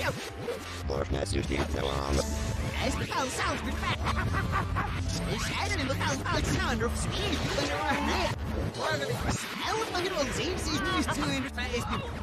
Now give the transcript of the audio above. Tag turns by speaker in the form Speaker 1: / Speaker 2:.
Speaker 1: Można zużyć całą.
Speaker 2: Es bepaalt zelf de vet. Ik zei er in bepaald staan op spier. Elk van de onzin is nu 250.